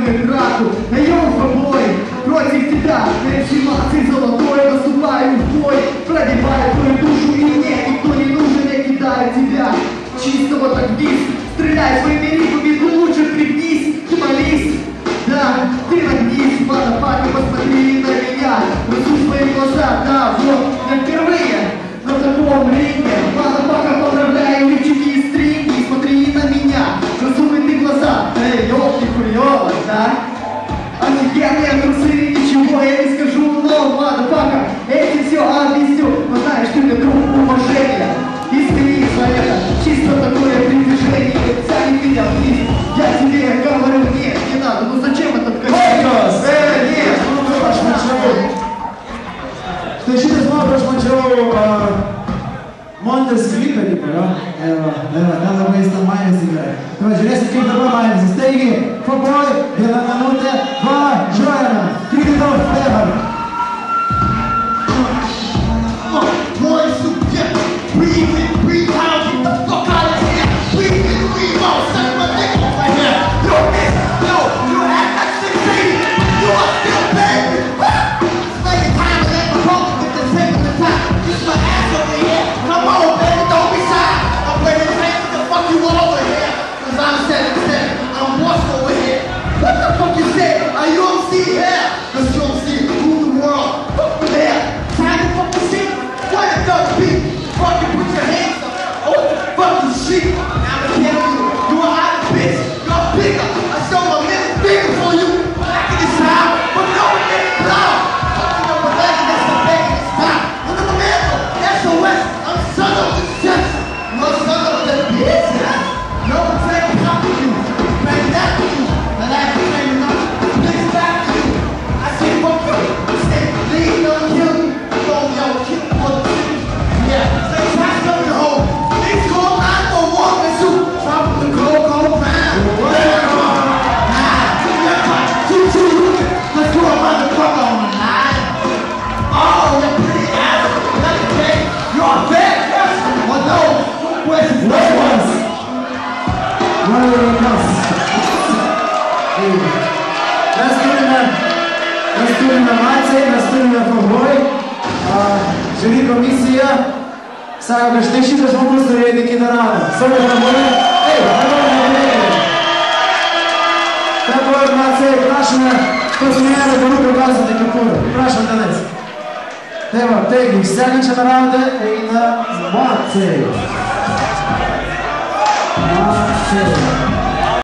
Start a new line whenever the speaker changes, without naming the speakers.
устраивает драку. А я с тобой против тебя, реанимации золотой, наступаю в бой, пробиваю твою душу, и мне никто не нужен, я кидаю тебя. Чисто вот так вниз, стреляй своими рифами, ты лучше пригнись, ты молись. Да, ты нагнись, мадапака, посмотри на меня, разуй свои глаза, да, вот, я впервые на таком ринге. Мадапака, поздравляю, личики и стринги, смотри на меня, разуй ты глаза, эй, ёлки, хуёво, да? Офигенные трусы, ничего я не скажу, но, мадапака, этим все объясню, но знаешь, ты мне друг уважения, извини за это, чисто такое приближение, тянет меня вниз, я тебе говорю, нет, не надо, ну зачем этот костюм? Нет, ну
Stai și mă proșmăceau Montes Clipperi, però nada questa mai sigla. Immagine se che dopo mai si stai for boy della notte va Joanna, Cristo Ferrer.
Boys who get breathe in, breathe out, get the fuck out of here. Breathe in, breathe out, suck my dick right here. You miss, no, you act like 16, you are still baby. Like a time to let me roll with the tip of the top. This my ass over here. Come on, baby, don't be shy. I'm ready to take the fuck you over here. Cause I'm 7'7", I'm boss over here. What the fuck you say? Are you don't see here? Cause you don't see rule the world. Fuck you there. Time to fucking see. What it does be? Fucking put your hands up. Oh, fucking shit. Now I'm telling you, you are out of bitch. You're bigger. I show my middle finger for you. Back in this time, but no one gets blown. Fucking up a leg, that's the back in this time. Look at the mantle. That's the West. I'm son of the chest. You're son of the bitch. No one's saying top of you. Bang that to you. The last thing you know, please back to you. I say fuck you. I say leave, don't kill you. Yeah, say pass up your home. These call 911 and shoot. Drop the gold pound. Let's do a motherfucker on the night. Oh, you're pretty ass. That's okay. You're a bad person. Well, no. Questions.
What was? One of the cups. Наступна нація, наступна футбой. Журі комісія. Саме ще ж вам просто рейдики на раду. Саме футболі. Ей, також нація крашена. Хтось мені не руку показувати капуру. Прошу, танець. Тема, технік, стягнуча на раду і на мацію. Мацію.